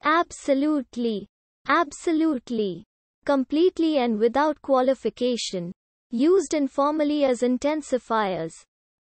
Absolutely. Absolutely. Completely and without qualification. Used informally as intensifiers.